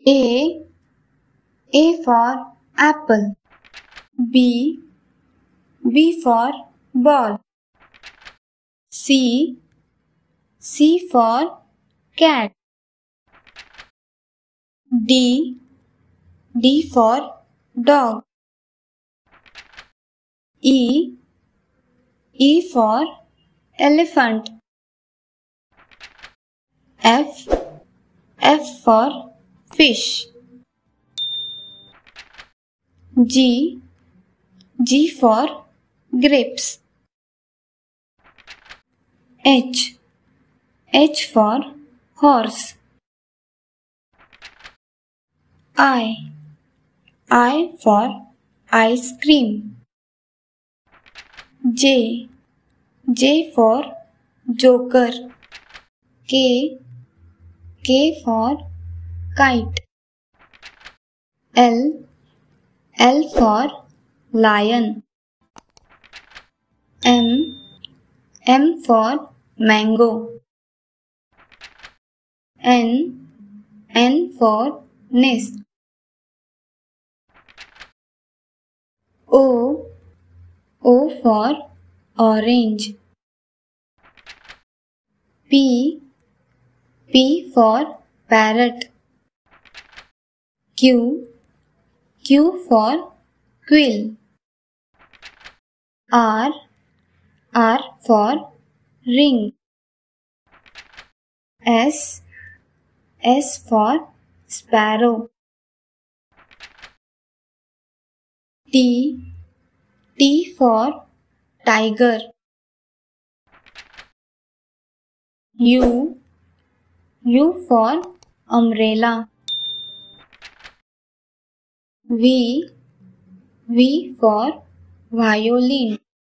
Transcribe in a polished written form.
A. A for apple. B. B for ball. C. C for cat. D. D for dog. E. E for elephant. F. F for fish. G. G for grapes. H. H for horse. I for ice cream. J. J for joker. K. K for kite. L. L for lion. M. M for mango. N. N for nest. O. O for orange. P. P for parrot. Q. Q for quill. R. R for ring. S. S for sparrow. T. T for tiger. U. U for umbrella. V. V for violin.